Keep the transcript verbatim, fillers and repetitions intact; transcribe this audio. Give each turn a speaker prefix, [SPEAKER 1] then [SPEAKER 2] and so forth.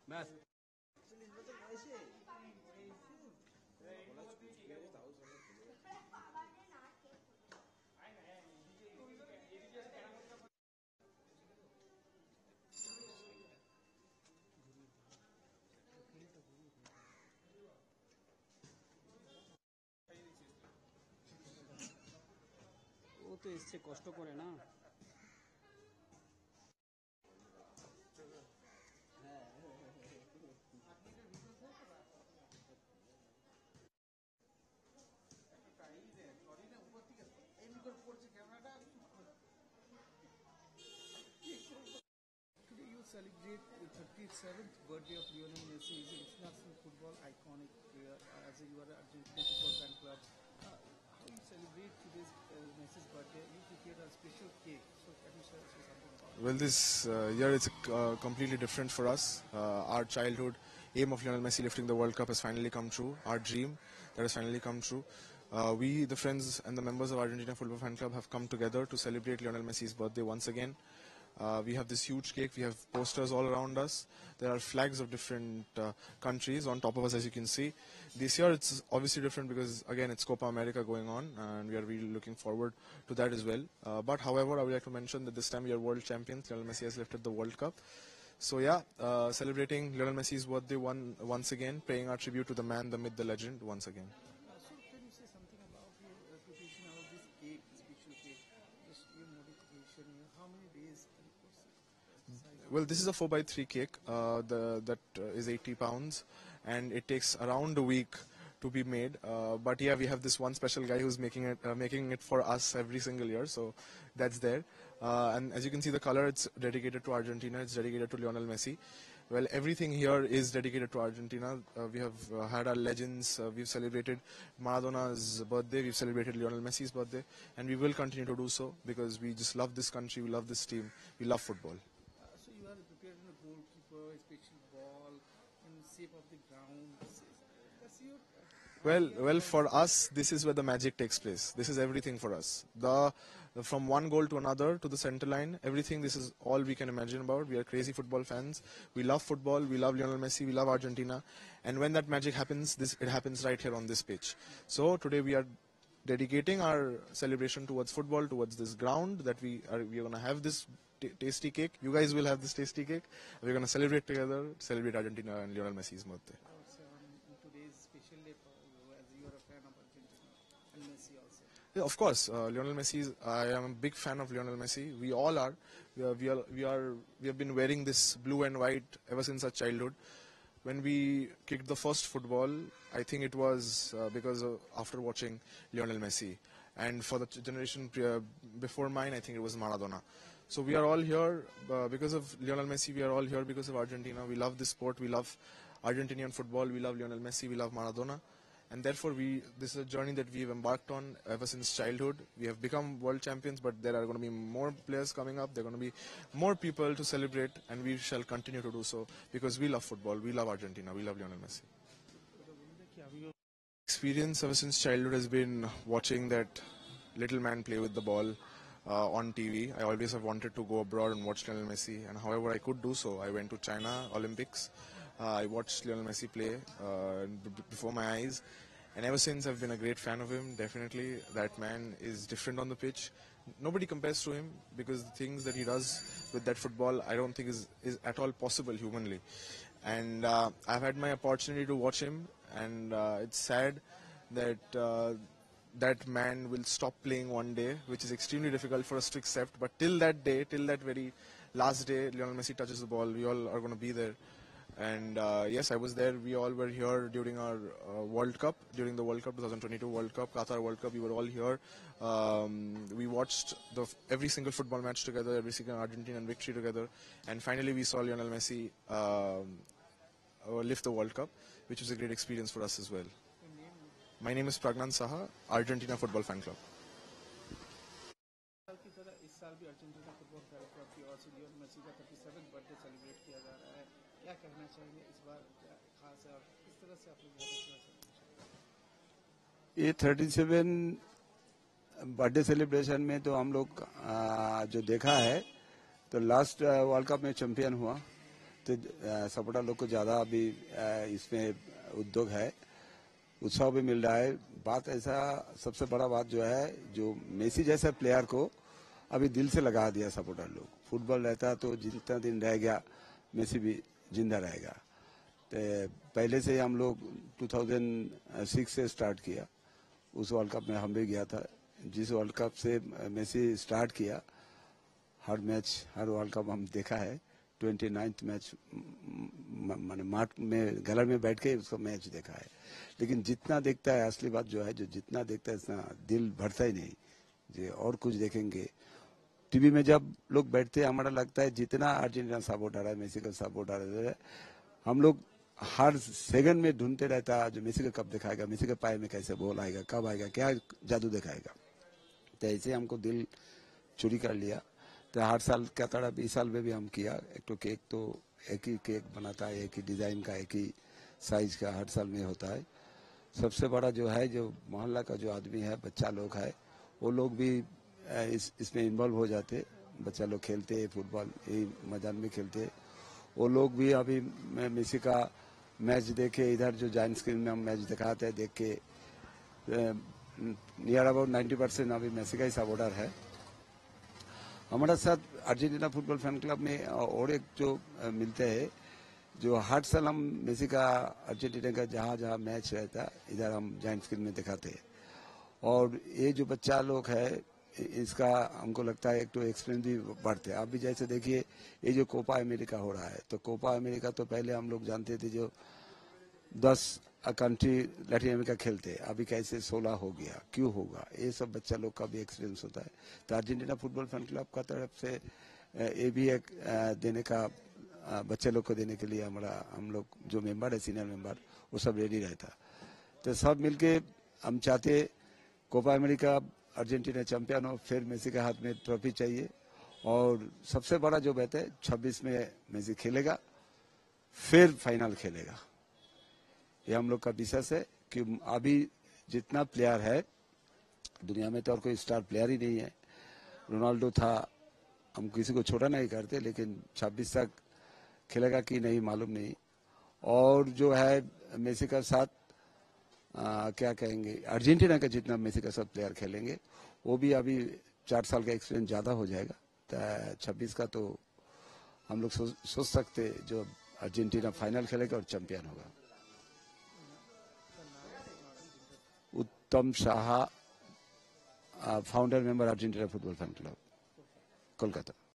[SPEAKER 1] बस ও তো এসছে কষ্ট করে না।
[SPEAKER 2] Today you celebrate the thirty-seventh birthday of Lionel Messi. He's an international football iconic player. Uh, as you are an Argentina football fan club, uh, how you celebrate today's uh, Messi's birthday? You prepared a special cake. So can you say say something about it?
[SPEAKER 3] Well, this uh, year it's uh, completely different for us. Uh, our childhood aim of Lionel Messi lifting the World Cup has finally come true. Our dream that has finally come true. Uh, we, the friends and the members of Argentina Football Fan Club, have come together to celebrate Lionel Messi's birthday once again. Uh, we have this huge cake. We have posters all around us. There are flags of different uh, countries on top of us, as you can see. This year it's obviously different because, again, it's Copa America going on, and we are really looking forward to that as well. Uh, but, however, I would like to mention that this time we are world champions. Lionel Messi has lifted the World Cup. So, yeah, uh, celebrating Lionel Messi's birthday one, once again, paying our tribute to the man, the myth, the legend once again.
[SPEAKER 2] Uh, so can you say something about your uh, preparation of this cake, special cake, just your modification, you know, how many days and what's the size?
[SPEAKER 3] Well, this is a four by three cake uh, the, that uh, is eighty pounds, and it takes around a week to be made. Uh, but yeah, we have this one special guy who's making it uh, making it for us every single year, so that's there. Uh, and as you can see, the color, it's dedicated to Argentina. It's dedicated to Lionel Messi. Well, everything here is dedicated to Argentina. Uh, we have uh, had our legends. Uh, we've celebrated Maradona's birthday. We've celebrated Lionel Messi's birthday, and we will continue to do so because we just love this country. We love this team. We love football.
[SPEAKER 2] Uh, so you are preparing a goalkeeper, a special ball, in shape of the ground. This is, that's your. Uh,
[SPEAKER 3] Well,
[SPEAKER 2] idea
[SPEAKER 3] well,
[SPEAKER 2] about
[SPEAKER 3] for us, this is where the magic takes place. This is everything for us. The from one goal to another to the center line, everything. This is all we can imagine about. We are crazy football fans. We love football. We love Lionel Messi. We love Argentina. And when that magic happens, this it happens right here on this pitch. So today we are dedicating our celebration towards football, towards this ground that we are. We are gonna have this t- tasty cake. You guys will have this tasty cake. We're gonna celebrate together. Celebrate Argentina and Lionel Messi's birthday.
[SPEAKER 2] also on in today's special day for you, as you are a fan of Argentina and Messi also.
[SPEAKER 3] Yeah, of course, uh, Lionel Messi. Is, I am a big fan of Lionel Messi. We all are. We are. We are. We are. We have been wearing this blue and white ever since our childhood. When we kicked the first football, I think it was uh, because of, after watching Lionel Messi, and for the generation pre- uh, before mine, I think it was Maradona. So we are all here uh, because of Lionel Messi. We are all here because of Argentina. We love this sport. We love Argentinian football. We love Lionel Messi. We love Maradona. And therefore, we this is a journey that we've embarked on ever since childhood. We have become world champions, but there are going to be more players coming up. There are going to be more people to celebrate, and we shall continue to do so because we love football. We love Argentina. We love Lionel Messi. Experience ever since childhood has been watching that little man play with the ball uh, on T V. I always have wanted to go abroad and watch Lionel Messi, and however I could do so, I went to China Olympics. Uh, I watched Lionel Messi play uh, b- b- before my eyes, and ever since I've been a great fan of him. Definitely, that man is different on the pitch. Nobody compares to him because the things that he does with that football, I don't think is, is at all possible humanly. And uh, I've had my opportunity to watch him, and uh, it's sad that uh, that man will stop playing one day, which is extremely difficult for us to accept. But till that day, till that very last day, Lionel Messi touches the ball, we all are going to be there. And uh, yes, I was there. We all were here during our uh, World Cup, during the World Cup twenty twenty-two World Cup, Qatar World Cup. We were all here. Um, we watched the, every single football match together, every single Argentinian victory together, and finally we saw Lionel Messi um, uh, lift the World Cup, which was a great experience for us as well. My name is Pragnan Saha, Argentina Football Fan Club.
[SPEAKER 2] साल की तरह इस साल भी Argentina football fan club की ओर से Lionel Messi का thirty-seventh birthday celebrate किया जा रहा है। क्या कहना चाहेंगे इस बार क्या खास है और किस तरह से आप लोग यहाँ पे सेलिब्रेशन?
[SPEAKER 4] ये थर्टी सेवन बर्थडे सेलिब्रेशन में तो हम लोग आ, जो देखा है तो लास्ट वर्ल्ड कप में चैंपियन हुआ तो सपोर्टर लोग को ज़्यादा अभी अ, इसमें उद्योग है, उत्साह भी मिल रहा है। बात ऐसा सबसे बड़ा बात जो है, जो मेसी जैसे प्लेयर को अभी दिल से लगा दिया सपोर्टर लोग। फुटबॉल रहता तो जितना दिन रह गया मेसी भी जिंदा रहेगा। तो पहले से हम लोग दो हज़ार छह से स्टार्ट किया, उस वर्ल्ड कप में हम भी गया था। जिस वर्ल्ड कप से मेसी स्टार्ट किया, हर मैच हर वर्ल्ड कप हम देखा है। ट्वेंटी नाइन्थ मैच मैंने मार्च में गलर में बैठ के उसका मैच देखा है। लेकिन जितना देखता है, असली बात जो है, जो जितना देखता है इतना दिल भरता ही नहीं। जो और कुछ देखेंगे टीवी में जब लोग बैठते हैं, हमारा लगता है जितना अर्जेंटीना सपोर्ट आ रहा है, मेसी का सपोर्ट आ रहा है, हम लोग हर सेकंड में ढूंढते रहता है जो मेसी का कब दिखाएगा, मेसी के पाए में कैसे बॉल आएगा, कब आएगा, क्या जादू दिखाएगा। तो ऐसे हमको दिल चोरी कर लिया। तो हर साल क्या तरह इस साल में भी हम किया। एक तो केक तो एक ही केक बनाता है, एक ही डिजाइन का, एक ही साइज का हर साल में होता है। सबसे बड़ा जो है, जो मोहल्ला का जो आदमी है, बच्चा लोग है, वो लोग भी इस इसमें इन्वॉल्व हो जाते। बच्चा लोग खेलते हैं फुटबॉल, यही मैदान में खेलते। वो लोग भी अभी मेसी का मैच देखे, इधर जो जाइंट स्क्रीन में हम मैच दिखाते हैं, देख के नियर अबाउट नाइन्टी परसेंट अभी मेसी का ही सपोर्टर है। हमारा साथ अर्जेंटीना फुटबॉल फैन क्लब में और एक जो मिलते हैं, जो हर साल हम मेसी का अर्जेंटीना का जहाँ जहाँ मैच रहता है, इधर हम जाइंट स्क्रीन में दिखाते हैं। और ये जो बच्चा लोग है, इसका हमको लगता है एक तो एक्सपीरियंस भी बढ़ते हैं। आप भी जैसे देखिए, ये जो कोपा अमेरिका हो रहा है, तो कोपा अमेरिका तो पहले हम लोग जानते थे जो दस कंट्री लैटिन अमेरिका खेलते, अभी कैसे सोलह हो गया, क्यों होगा, ये सब बच्चा लोग का भी एक्सपीरियंस होता है। तो अर्जेंटीना फुटबॉल फैन क्लब का तरफ से ये भी एक देने का, बच्चे लोग को देने के लिए हमारा हम लोग जो मेंबर है, सीनियर मेंबर, वो सब रेडी रहता। तो सब मिलके हम चाहते कोपा अमेरिका अर्जेंटीना चैंपियन हो, फिर मेसी के हाथ में ट्रॉफी चाहिए। और सबसे बड़ा जो बात है, छब्बीस में मेसी खेलेगा, फिर फाइनल खेलेगा। ये हम लोग का विश्वास है कि अभी जितना प्लेयर है दुनिया में, तो और कोई स्टार प्लेयर ही नहीं है। रोनाल्डो था, हम किसी को छोटा नहीं करते, लेकिन छब्बीस तक खेलेगा कि नहीं मालूम नहीं। और जो है मेसी का साथ आ, क्या कहेंगे, अर्जेंटीना का जितना मेसी का सब प्लेयर खेलेंगे, वो भी अभी चार साल का एक्सपीरियंस ज़्यादा हो जाएगा। तो छब्बीस का तो हम लोग सो, सोच सकते जो अर्जेंटीना फाइनल खेलेगा और चैंपियन होगा। Uttam Shah, founder member Argentina football fan club, Kolkata.